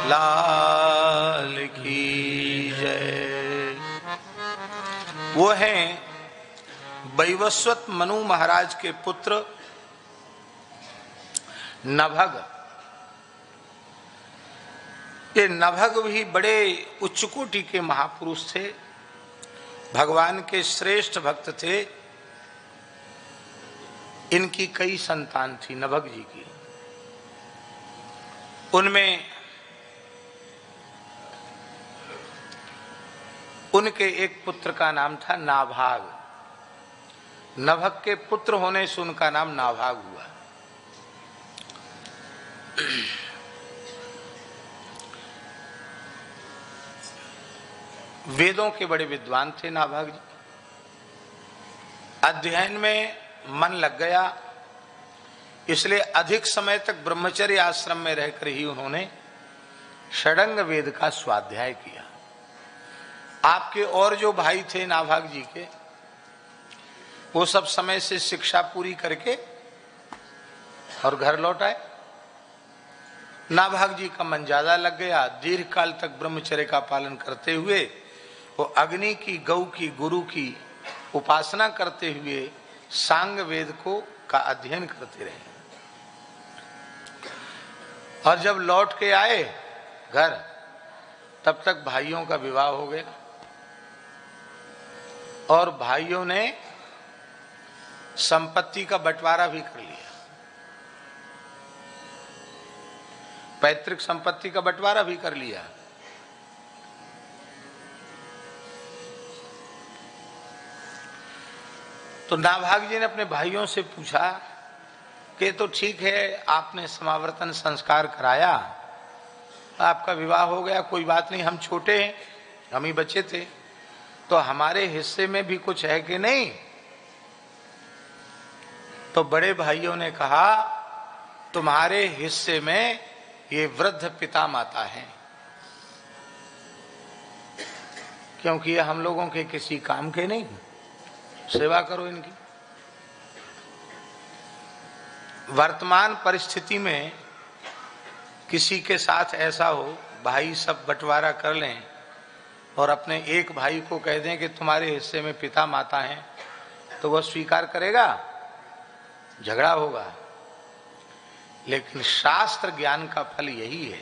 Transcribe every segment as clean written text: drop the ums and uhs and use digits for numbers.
लाल की जय। वो हैं वैवस्वत मनु महाराज के पुत्र नभग। ये नभग भी बड़े उच्च कोटि के महापुरुष थे, भगवान के श्रेष्ठ भक्त थे। इनकी कई संतान थी नभग जी की। उनमें उनके एक पुत्र का नाम था नाभाग। नभग के पुत्र होने से उनका नाम नाभाग हुआ। वेदों के बड़े विद्वान थे नाभाग जी। अध्ययन में मन लग गया, इसलिए अधिक समय तक ब्रह्मचर्य आश्रम में रहकर ही उन्होंने षडंग वेद का स्वाध्याय किया। आपके और जो भाई थे नाभाग जी के, वो सब समय से शिक्षा पूरी करके और घर लौट आए। नाभाग जी का मन ज्यादा लग गया। दीर्घ काल तक ब्रह्मचर्य का पालन करते हुए वो अग्नि की, गौ की, गुरु की उपासना करते हुए सांग वेद का अध्ययन करते रहे। और जब लौट के आए घर, तब तक भाइयों का विवाह हो गया और भाइयों ने संपत्ति का बंटवारा भी कर लिया। पैतृक संपत्ति का बंटवारा भी कर लिया। तो नाभाग जी ने अपने भाइयों से पूछा कि तो ठीक है, आपने समावर्तन संस्कार कराया, आपका विवाह हो गया, कोई बात नहीं, हम छोटे हैं, हम ही बच्चे थे, तो हमारे हिस्से में भी कुछ है कि नहीं? तो बड़े भाइयों ने कहा, तुम्हारे हिस्से में ये वृद्ध पिता माता हैं, क्योंकि ये हम लोगों के किसी काम के नहीं, सेवा करो इनकी। वर्तमान परिस्थिति में किसी के साथ ऐसा हो, भाई सब बंटवारा कर लें और अपने एक भाई को कह दें कि तुम्हारे हिस्से में पिता माता हैं, तो वह स्वीकार करेगा? झगड़ा होगा। लेकिन शास्त्र ज्ञान का फल यही है,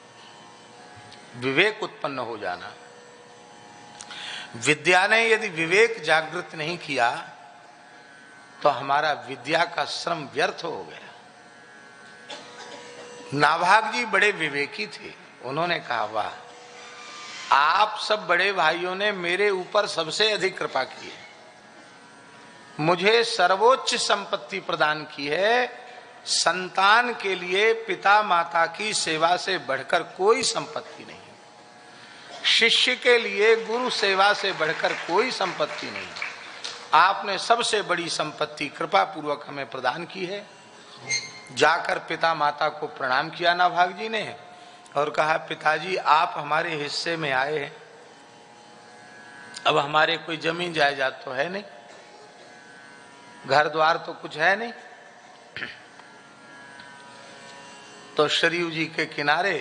विवेक उत्पन्न हो जाना। विद्या ने यदि विवेक जागृत नहीं किया तो हमारा विद्या का श्रम व्यर्थ हो गया। नाभाग जी बड़े विवेकी थे। उन्होंने कहा, वाह, आप सब बड़े भाइयों ने मेरे ऊपर सबसे अधिक कृपा की है, मुझे सर्वोच्च संपत्ति प्रदान की है। संतान के लिए पिता माता की सेवा से बढ़कर कोई संपत्ति नहीं, शिष्य के लिए गुरु सेवा से बढ़कर कोई संपत्ति नहीं। आपने सबसे बड़ी संपत्ति कृपा पूर्वक हमें प्रदान की है। जाकर पिता माता को प्रणाम किया नाभाग जी ने और कहा, पिताजी आप हमारे हिस्से में आए हैं, अब हमारे कोई जमीन जायदाद तो है नहीं, घर द्वार तो कुछ है नहीं। तो सरयू जी के किनारे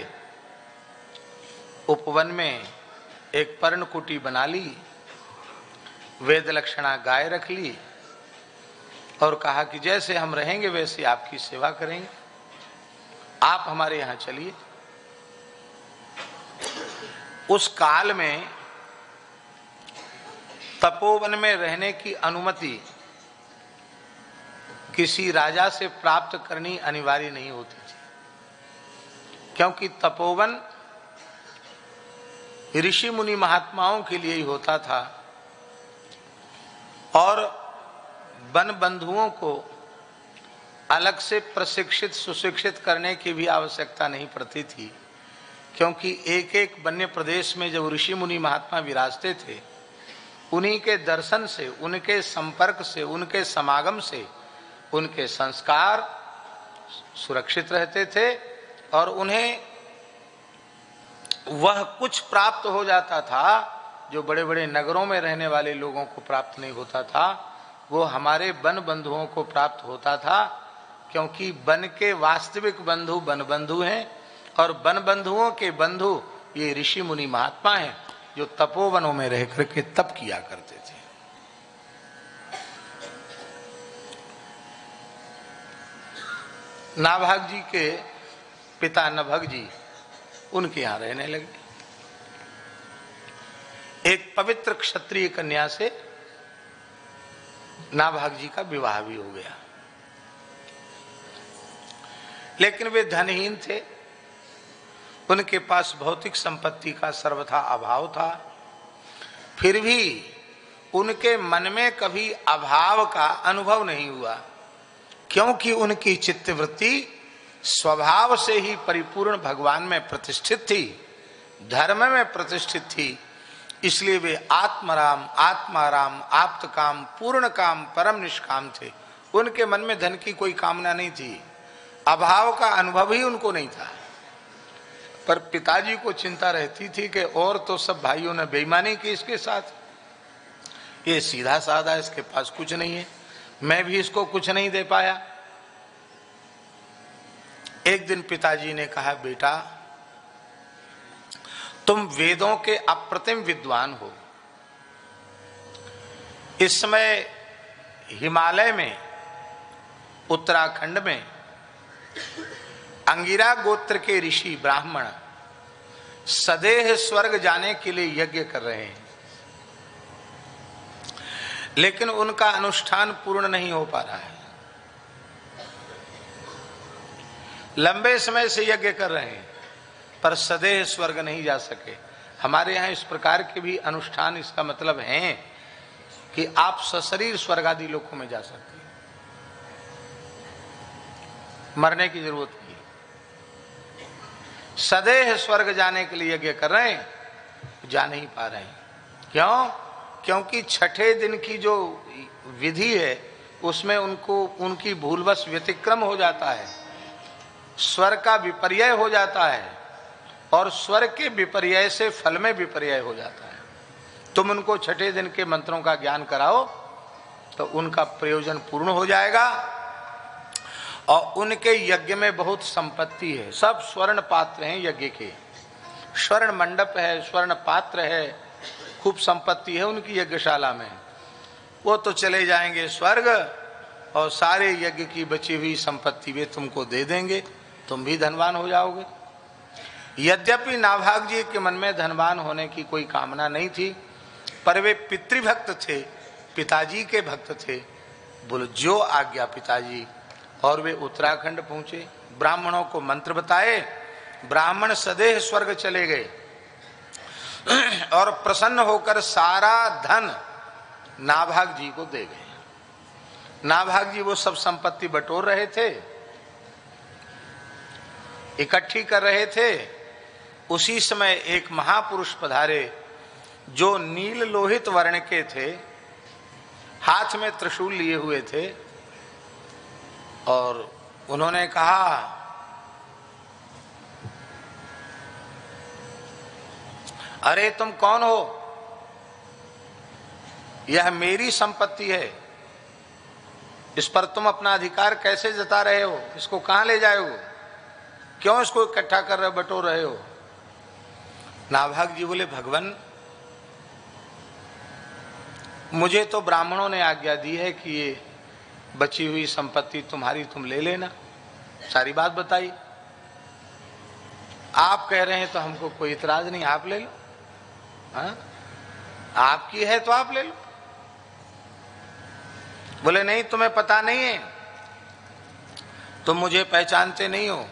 उपवन में एक पर्णकुटी बना ली, वेद लक्षणा गाय रख ली और कहा कि जैसे हम रहेंगे वैसे आपकी सेवा करेंगे, आप हमारे यहां चलिए। उस काल में तपोवन में रहने की अनुमति किसी राजा से प्राप्त करनी अनिवार्य नहीं होती थी, क्योंकि तपोवन ऋषि मुनि महात्माओं के लिए ही होता था और वन बंधुओं को अलग से प्रशिक्षित सुशिक्षित करने की भी आवश्यकता नहीं पड़ती थी, क्योंकि एक एक वन्य प्रदेश में जब ऋषि मुनि महात्मा विराजते थे, उन्हीं के दर्शन से, उनके संपर्क से, उनके समागम से उनके संस्कार सुरक्षित रहते थे और उन्हें वह कुछ प्राप्त हो जाता था जो बड़े बड़े नगरों में रहने वाले लोगों को प्राप्त नहीं होता था, वो हमारे वन बंधुओं को प्राप्त होता था, क्योंकि वन के वास्तविक बंधु वन बंधु हैं और वन बंधुओं के बंधु ये ऋषि मुनि महात्मा हैं जो तपोवनों में रह करके तप किया करते थे। नाभाग जी के पिता नभग जी उनके यहां रहने लगे। एक पवित्र क्षत्रिय कन्या से नाभाग जी का विवाह भी हो गया, लेकिन वे धनहीन थे, उनके पास भौतिक संपत्ति का सर्वथा अभाव था। फिर भी उनके मन में कभी अभाव का अनुभव नहीं हुआ, क्योंकि उनकी चित्तवृत्ति स्वभाव से ही परिपूर्ण भगवान में प्रतिष्ठित थी, धर्म में प्रतिष्ठित थी। इसलिए वे आत्मराम, आत्माराम, आप्त काम, पूर्ण काम, परम निष्काम थे। उनके मन में धन की कोई कामना नहीं थी, अभाव का अनुभव ही उनको नहीं था। पर पिताजी को चिंता रहती थी कि और तो सब भाइयों ने बेईमानी की इसके साथ, ये सीधा साधा, इसके पास कुछ नहीं है, मैं भी इसको कुछ नहीं दे पाया। एक दिन पिताजी ने कहा, बेटा तुम वेदों के अप्रतिम विद्वान हो। इस समय हिमालय में, उत्तराखंड में अंगिरा गोत्र के ऋषि ब्राह्मण सदेह स्वर्ग जाने के लिए यज्ञ कर रहे हैं, लेकिन उनका अनुष्ठान पूर्ण नहीं हो पा रहा है। लंबे समय से यज्ञ कर रहे हैं पर सदेह स्वर्ग नहीं जा सके। हमारे यहाँ इस प्रकार के भी अनुष्ठान, इसका मतलब है कि आप सशरीर स्वर्ग आदि लोकों में जा सकते हैं, मरने की जरूरत नहीं। सदेह स्वर्ग जाने के लिए यज्ञ कर रहे हैं, जा नहीं पा रहे हैं। क्यों? क्योंकि छठे दिन की जो विधि है उसमें उनको उनकी भूलवश व्यतिक्रम हो जाता है, स्वर का विपर्यय हो जाता है, और स्वर के विपर्यय से फल में विपर्यय हो जाता है। तुम उनको छठे दिन के मंत्रों का ज्ञान कराओ तो उनका प्रयोजन पूर्ण हो जाएगा। और उनके यज्ञ में बहुत संपत्ति है, सब स्वर्ण पात्र हैं यज्ञ के, स्वर्ण मंडप है, स्वर्ण पात्र है, खूब संपत्ति है उनकी यज्ञशाला में। वो तो चले जाएंगे स्वर्ग और सारे यज्ञ की बची हुई संपत्ति वे तुमको दे देंगे, तुम भी धनवान हो जाओगे। यद्यपि नाभाग जी के मन में धनवान होने की कोई कामना नहीं थी, पर वे पितृभक्त थे, पिताजी के भक्त थे। बोलो जो आज्ञा पिताजी। और वे उत्तराखंड पहुंचे, ब्राह्मणों को मंत्र बताए, ब्राह्मण सदेह स्वर्ग चले गए और प्रसन्न होकर सारा धन नाभाग जी को दे गए। नाभाग जी वो सब संपत्ति बटोर रहे थे, इकट्ठी कर रहे थे। उसी समय एक महापुरुष पधारे जो नील लोहित वर्ण के थे, हाथ में त्रिशूल लिए हुए थे, और उन्होंने कहा, अरे तुम कौन हो? यह मेरी संपत्ति है, इस पर तुम अपना अधिकार कैसे जता रहे हो? इसको कहां ले जाओगे? क्यों इसको इकट्ठा कर रहे, बटोर रहे हो? नाभाग जी बोले, भगवान मुझे तो ब्राह्मणों ने आज्ञा दी है कि ये बची हुई संपत्ति तुम्हारी, तुम ले लेना। सारी बात बताई। आप कह रहे हैं तो हमको कोई इतराज नहीं, आप ले लो। हाँ? आपकी है तो आप ले लो। बोले नहीं, तुम्हें पता नहीं है, तुम मुझे पहचानते नहीं हो।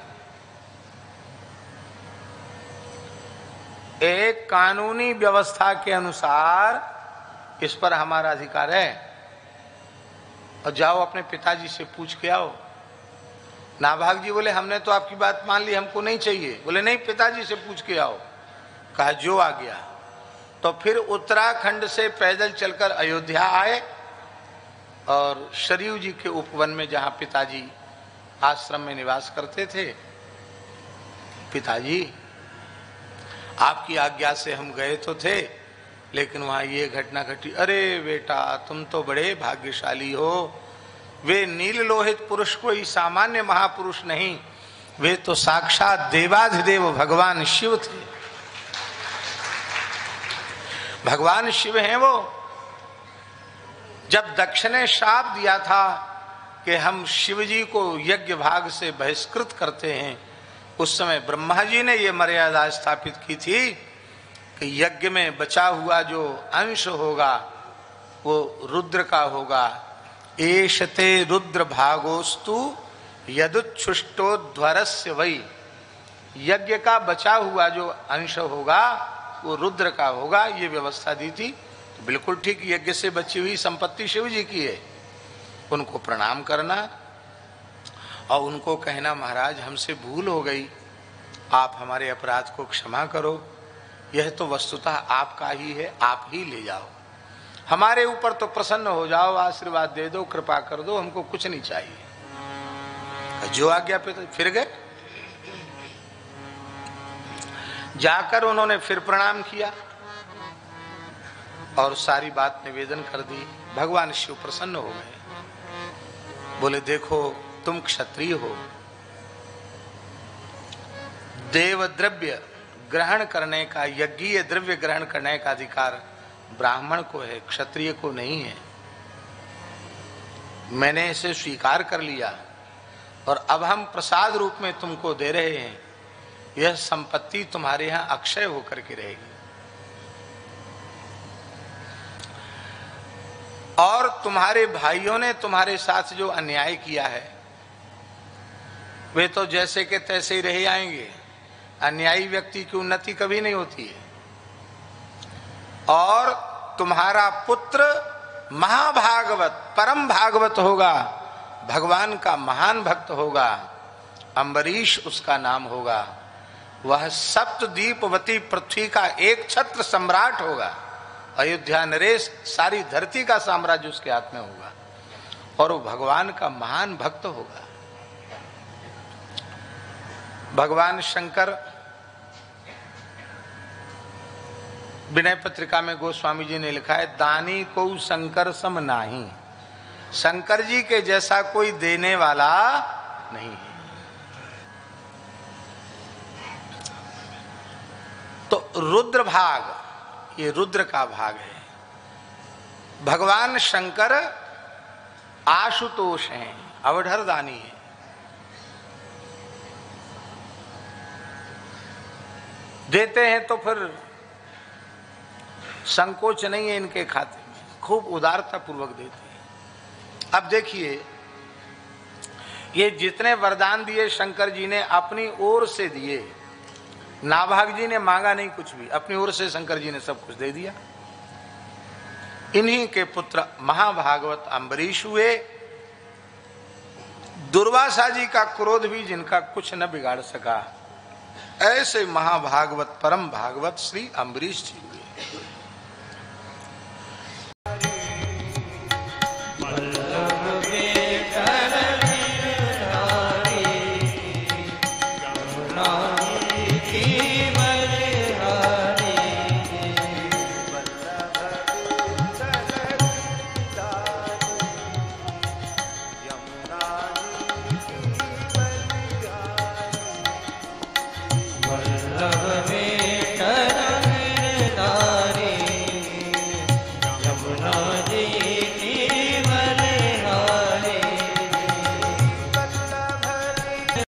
एक कानूनी व्यवस्था के अनुसार इस पर हमारा अधिकार है, और जाओ अपने पिताजी से पूछ के आओ। नाभाग जी बोले, हमने तो आपकी बात मान ली, हमको नहीं चाहिए। बोले नहीं, पिताजी से पूछ के आओ। कहा जो आ गया। तो फिर उत्तराखंड से पैदल चलकर अयोध्या आए और शरीव जी के उपवन में, जहां पिताजी आश्रम में निवास करते थे, पिताजी आपकी आज्ञा से हम गए तो थे, लेकिन वहां ये घटना घटी। अरे बेटा तुम तो बड़े भाग्यशाली हो, वे नील लोहित पुरुष कोई सामान्य महापुरुष नहीं, वे तो साक्षात देवाधिदेव भगवान शिव थे। भगवान शिव हैं वो। जब दक्ष ने श्राप दिया था कि हम शिव जी को यज्ञ भाग से बहिष्कृत करते हैं, उस समय ब्रह्मा जी ने ये मर्यादा स्थापित की थी कि यज्ञ में बचा हुआ जो अंश होगा वो रुद्र का होगा। एषते रुद्र भागोस्तु यदुच्छुष्टोध्वरस्य वै। यज्ञ का बचा हुआ जो अंश होगा वो रुद्र का होगा, ये व्यवस्था दी थी। तो बिल्कुल ठीक, यज्ञ से बची हुई संपत्ति शिव जी की है। उनको प्रणाम करना और उनको कहना, महाराज हमसे भूल हो गई, आप हमारे अपराध को क्षमा करो, यह तो वस्तुतः आपका ही है, आप ही ले जाओ, हमारे ऊपर तो प्रसन्न हो जाओ, आशीर्वाद दे दो, कृपा कर दो, हमको कुछ नहीं चाहिए। जो आज्ञा पे तो फिर गए। जाकर उन्होंने फिर प्रणाम किया और सारी बात निवेदन कर दी। भगवान शिव प्रसन्न हो गए, बोले देखो तुम क्षत्रिय हो, देव द्रव्य ग्रहण करने का, यज्ञीय द्रव्य ग्रहण करने का अधिकार ब्राह्मण को है, क्षत्रिय को नहीं है। मैंने इसे स्वीकार कर लिया और अब हम प्रसाद रूप में तुमको दे रहे हैं। यह संपत्ति तुम्हारे यहां अक्षय होकर के रहेगी। और तुम्हारे भाइयों ने तुम्हारे साथ जो अन्याय किया है वे तो जैसे के तैसे ही रह आएंगे। अन्यायी व्यक्ति की उन्नति कभी नहीं होती है। और तुम्हारा पुत्र महाभागवत, परम भागवत होगा, भगवान का महान भक्त होगा, अम्बरीश उसका नाम होगा। वह सप्तद्वीपवती पृथ्वी का एक छत्र सम्राट होगा। अयोध्या नरेश, सारी धरती का साम्राज्य उसके हाथ में होगा और वो भगवान का महान भक्त होगा। भगवान शंकर, विनय पत्रिका में गोस्वामी जी ने लिखा है, दानी को शंकर सम नाही। शंकर जी के जैसा कोई देने वाला नहीं है। तो रुद्र भाग, ये रुद्र का भाग है। भगवान शंकर आशुतोष हैं, अवधर दानी है। देते हैं तो फिर संकोच नहीं है इनके खाते में, खूब उदारता पूर्वक देते हैं। अब देखिए, ये जितने वरदान दिए शंकर जी ने अपनी ओर से दिए। नाभाग जी ने मांगा नहीं कुछ भी, अपनी ओर से शंकर जी ने सब कुछ दे दिया। इन्हीं के पुत्र महाभागवत अम्बरीश हुए। दुर्वासा जी का क्रोध भी जिनका कुछ न बिगाड़ सका, ऐसे महाभागवत परम भागवत श्री अम्बरीश जी हुए।